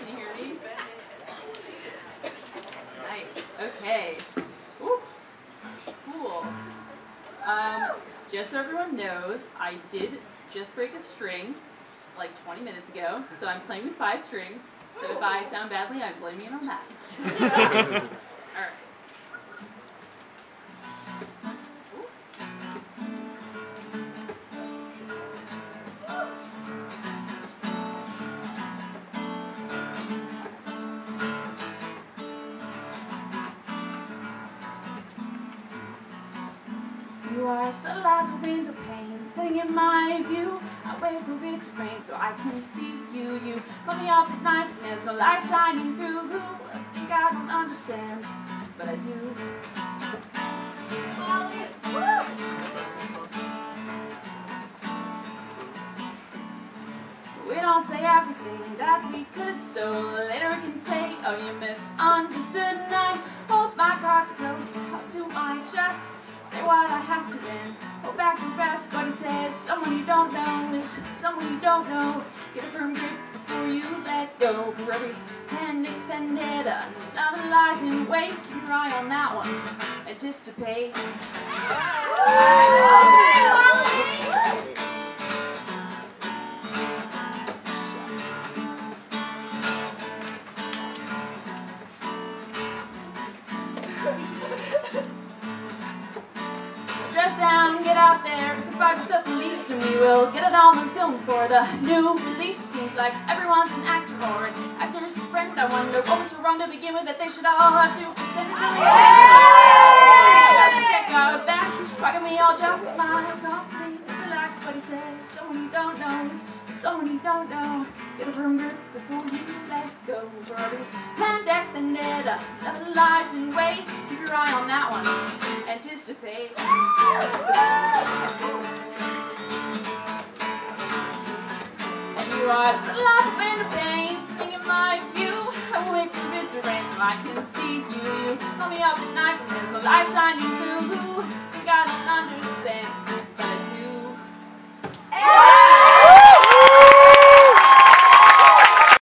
Can you hear me? Nice. Okay. Ooh. Cool. Just so everyone knows, I did just break a string like 20 minutes ago, so I'm playing with 5 strings. So if I sound badly, I'm blaming it on that. All right. You are sunlight, window pane, sitting in my view. I wait for it to rain so I can see you. You call me up at night and there's no light shining through. I think I don't understand, but I do. We don't say everything that we could, so later we can say, oh, you misunderstood. And I hold my cards close up to my chest. Say what I have to and hold back the rest. But he says, someone you don't know is someone you don't know. Get a firm grip before you let go. For every hand extended, another lies in wait. Keep your eye on that one. Anticipate. Dress down, get out there, fight with the police, and we will get it all on film for the new release. Seems like everyone's an actor or an actor's friend. I wonder what was so wrong to begin with that they should all have to pretend to be. Check our backs, why can we all just smile, calmly, relax? But he says, someone you don't know is someone you don't know. Get a firm grip before you let go. For every hand extended, another lies in wait. Keep your eye on that one. Anticipate. And you are sunlight window pane, sitting in my view. I wait for it to rain so I can see you. You call me up at night and there's no light shining through.